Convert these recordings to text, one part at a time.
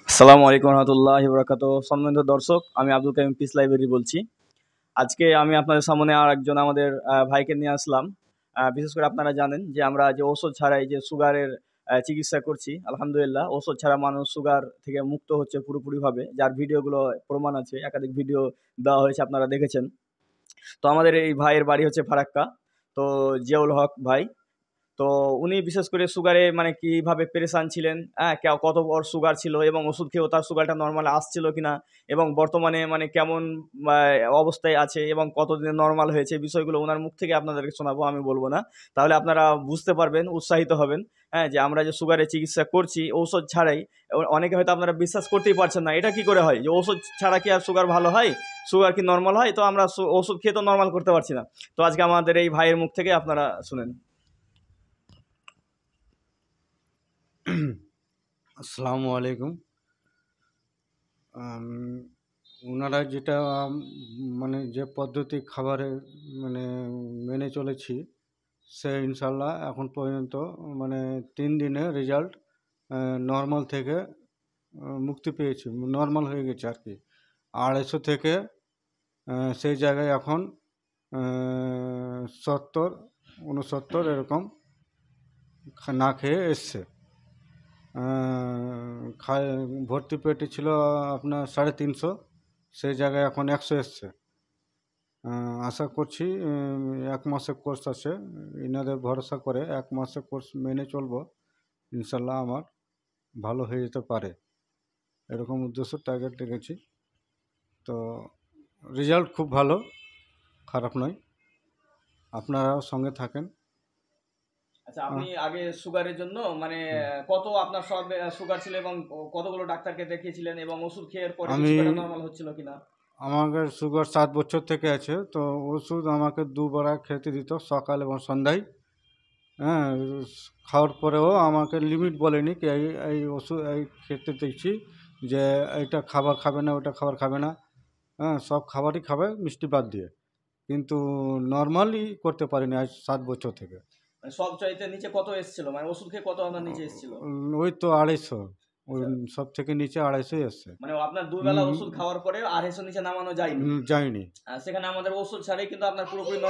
আসসালামু আলাইকুম রহমতুল্লাহি বরকাতুহু। সম্মানিত দর্শক, আমি আব্দুল কাইম পিস লাইব্রেরি বলছি। আজকে আমি আপনাদের সামনে আর একজন আমাদের ভাইকে নিয়ে আসলাম। বিশেষ করে আপনারা জানেন যে আমরা যে ওষুধ ছাড়াই যে সুগারের চিকিৎসা করছি, আলহামদুলিল্লাহ ওষুধ ছাড়া মানুষ সুগার থেকে মুক্ত হচ্ছে পুরোপুরিভাবে, যার ভিডিওগুলো প্রমাণ আছে, একাধিক ভিডিও দেওয়া হয়েছে, আপনারা দেখেছেন। তো আমাদের এই ভাইয়ের বাড়ি হচ্ছে ফারাক্কা। তো জিয়াউল হক ভাই, তো উনি বিশেষ করে সুগারে মানে কিভাবে পেরেশান ছিলেন, হ্যাঁ, কত ওর সুগার ছিল এবং ওষুধ খেয়েও তার সুগারটা নর্মাল আসছিল কিনা, এবং বর্তমানে মানে কেমন অবস্থায় আছে এবং কতদিনে নর্মাল হয়েছে, বিষয়গুলো ওনার মুখ থেকে আপনাদেরকে শোনাবো, আমি বলবো না। তাহলে আপনারা বুঝতে পারবেন, উৎসাহিত হবেন, হ্যাঁ, যে আমরা যে সুগারের চিকিৎসা করছি ঔষধ ছাড়াই। অনেকে হয়তো আপনারা বিশ্বাস করতেই পারছেন না, এটা কি করে হয় যে ওষুধ ছাড়া কি আর সুগার ভালো হয়, সুগার কি নর্মাল হয়? তো আমরা ওষুধ খেয়ে তো নর্মাল করতে পারছি না। তো আজকে আমাদের এই ভাইয়ের মুখ থেকে আপনারা শুনেন। আসসালামু আলাইকুম। ওনারা যেটা মানে যে পদ্ধতি খাবারে মানে মেনে চলেছি, সে ইনশাল্লাহ এখন পর্যন্ত মানে 3 দিনে রেজাল্ট নর্মাল থেকে মুক্তি পেয়েছি, নর্মাল হয়ে গেছে আর কি। 250 থেকে সেই জায়গায় এখন 70-69 এরকম না খেয়ে এসছে। ভর্তি পেটে ছিল আপনার 350, সেই জায়গায় এখন 100 এসছে। আশা করছি 1 মাসের কোর্স আছে, এনাদের ভরসা করে 1 মাসের কোর্স মেনে চলবো, ইনশাল্লাহ আমার ভালো হয়ে যেতে পারে, এরকম উদ্দেশ্য টার্গেট রেখেছি। তো রেজাল্ট খুব ভালো, খারাপ নয়, আপনারাও সঙ্গে থাকেন। আচ্ছা, আপনি আগে সুগারের জন্য মানে কত আপনার সব সুগার ছিল এবং কতগুলো ডাক্তারকে দেখিয়েছিলেন এবং ওষুধ খেয়ে পরে আমি সুগারটা নরমাল হচ্ছিল কিনা? আমাকে সুগার 7 বছর থেকে আছে, তো ওষুধ আমাকে 2 বেলা খেতে দিত, সকাল এবং সন্ধ্যায়। হ্যাঁ, খাওয়ার পরেও আমাকে লিমিট বলেনি কি এই ওষুধ এই খেতে দেখছি যে এইটা খাবার খাবে না, ওটা খাবার খাবে না। হ্যাঁ, সব খাবারই খাবে মিষ্টি বাদ দিয়ে, কিন্তু নর্মালি করতে পারিনি আজ 7 বছর থেকে। মানে সব চাইতে নিচে কত এসেছিল, মানে ওষুধ খেয়ে কত আপনার নিচে এসেছিল? ওই তো 250, ওই সব থেকে নিচে 250 এসছে। মানে আপনার দুবেলা ওষুধ খাওয়ার পরে 250 নিচে নামানো যায়নি? যায়নি। সেখানে আমাদের ওষুধ ছাড়াই কিন্তু আপনার পুরোপুরি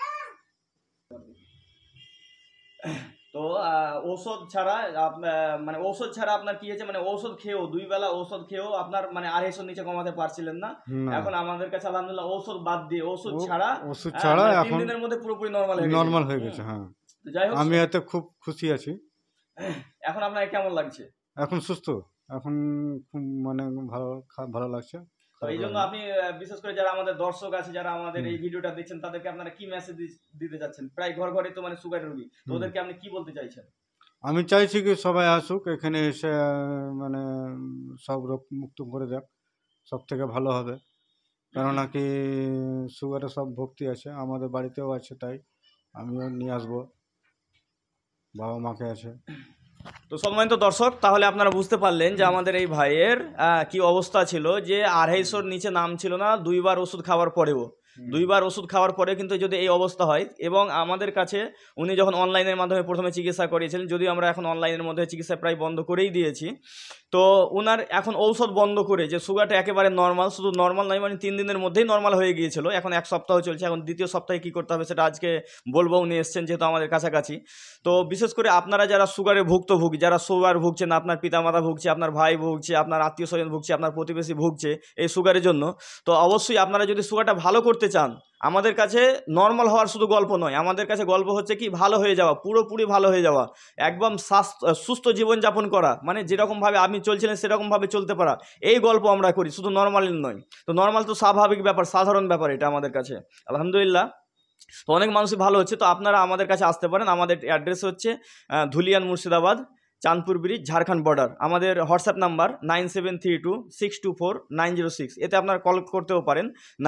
তো ঔষধ ছাড়া মানে ঔষধ ছাড়া আপনার কি হয়েছে, মানে ঔষধ খেয়েও 2 বেলা ওষুধ খেয়েও আপনার মানে 250 নিচে কমাতে পারছিলেন না। এখন আমাদের কাছে আলহামদুলিল্লাহ ওষুধ বাদ দিয়ে ওষুধ ছাড়া মানে এখন 3 দিনের মধ্যে পুরোপুরি নর্মাল হয়ে গেছে। হ্যাঁ, যাই হোক, আমি এতে খুব খুশি আছি। এখন আপনার কেমন লাগছে? এখন সুস্থ, এখন খুব মানে ভালো লাগছে। তো এই জন্য আপনি বিশেষ করে যারা আমাদের দর্শক আছে, যারা আমাদের এই ভিডিওটা দেখছেন, তাদেরকে আপনারা কি মেসেজ দিতে চাচ্ছেন? প্রায় ঘর ঘরে তো মানে সুগার রোগী, তো ওদেরকে আপনি কি বলতে চাইছেন? আমি চাইছি কি সবাই আসুক এখানে এসে মানে সব রোগ মুক্ত করে দেখ, সব থেকে ভালো হবে। কেননা কি সুগারে সব ভক্তি আছে, আমাদের বাড়িতেও আছে, তাই আমিও নিয়ে আসবো, বাবা মাকে আছে। তো সম্মানিত দর্শক, তাহলে আপনারা বুঝতে পারলেন যে আমাদের এই ভাইয়ের কি অবস্থা ছিল, যে 250-র নিচে নাম ছিল না 2 বার ওষুধ খাওয়ার পরেও। 2 বার ওষুধ খাওয়ার পরে কিন্তু যদি এই অবস্থা হয়, এবং আমাদের কাছে উনি যখন অনলাইনের মাধ্যমে প্রথমে চিকিৎসা করিয়েছিলেন, যদিও আমরা এখন অনলাইনের মধ্যে চিকিৎসা প্রায় বন্ধ করেই দিয়েছি, তো ওনার এখন ঔষধ বন্ধ করে যে সুগারটা একেবারে নর্মাল, শুধু নর্মাল নয়, মানে 3 দিনের মধ্যেই নর্মাল হয়ে গিয়েছিল, এখন 1 সপ্তাহ চলছে, এখন 2য় সপ্তাহে কী করতে হবে সেটা আজকে বলবো। উনি এসছেন যেহেতু আমাদের কাছাকাছি। তো বিশেষ করে আপনারা যারা সুগারে ভুক্তভোগী, যারা সুগার ভুগছেন, আপনার পিতামাতা ভুগছে, আপনার ভাই ভুগছে, আপনার আত্মীয় স্বজন ভুগছে, আপনার প্রতিবেশী ভুগছে এই সুগারের জন্য, তো অবশ্যই আপনারা যদি সুগারটা ভালো করতে চান, আমাদের কাছে নর্মাল হওয়ার শুধু গল্প নয়, আমাদের কাছে গল্প হচ্ছে কি ভালো হয়ে যাওয়া, পুরোপুরি ভালো হয়ে যাওয়া, একদম সুস্থ জীবনযাপন করা, মানে যেরকমভাবে আপনি চলছিলেন সেরকমভাবে চলতে পারা, এই গল্প আমরা করি, শুধু নর্মাল নয়। তো নর্মাল তো স্বাভাবিক ব্যাপার, সাধারণ ব্যাপার এটা আমাদের কাছে, আলহামদুলিল্লাহ। তো অনেক মানুষই ভালো হচ্ছে। তো আপনারা আমাদের কাছে আসতে পারেন। আমাদের অ্যাড্রেস হচ্ছে ধুলিয়ান, মুর্শিদাবাদ, চাঁদপুর ব্রিজ, ঝাড়খণ্ড বর্ডার। আমাদের হোয়াটসঅ্যাপ নাম্বার 9732624906, এতে আপনারা কল করতেও পারেন,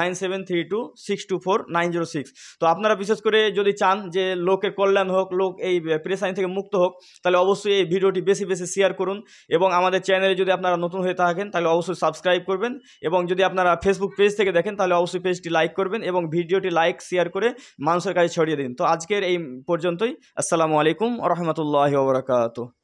9732624906। তো আপনারা বিশেষ করে যদি চান যে লোকের কল্যাণ হোক, লোক এই পেরেশানি থেকে মুক্ত হোক, তাহলে অবশ্যই এই ভিডিওটি বেশি বেশি শেয়ার করুন, এবং আমাদের চ্যানেলে যদি আপনারা নতুন হয়ে থাকেন তাহলে অবশ্যই সাবস্ক্রাইব করবেন, এবং যদি আপনারা ফেসবুক পেজ থেকে দেখেন তাহলে অবশ্যই পেজটি লাইক করবেন এবং ভিডিওটি লাইক শেয়ার করে মানুষের কাছে ছড়িয়ে দিন। তো আজকের এই পর্যন্তই। আসসালামু আলাইকুম ওয়া রাহমাতুল্লাহি ওয়া বারাকাতুহু।